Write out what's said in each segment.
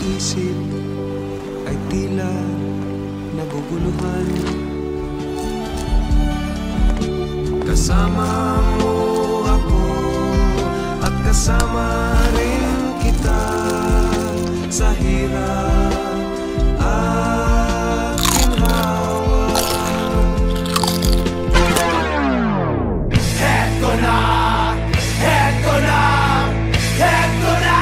isip ay tila naguguluhan. Kasama mo ako at kasama rin kita sa hirap at ginhawa. Heto na! Heto na! Heto na!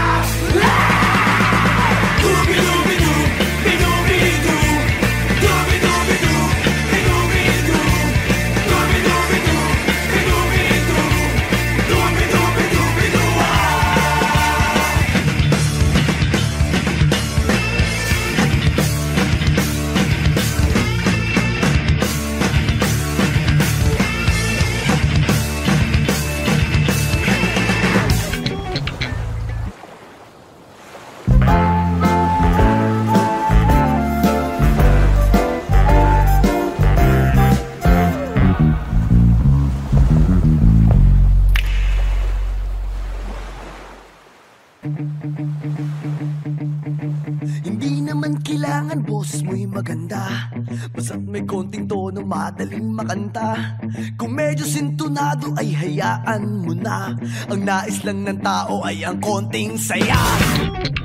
Dubi-dubi-du! Bidubi-du! Dubi-dubi-du! Bidubi-du! Dubi-dubi-du! Bidubi-du! Dubi-dubi-du-bidu! Hindi naman kailangan boses mo'y maganda, basta't may konting tono madaling makanta. Kung medyo sintonado ay hayaan mo na, ang nais lang ng tao ay ang konting saya.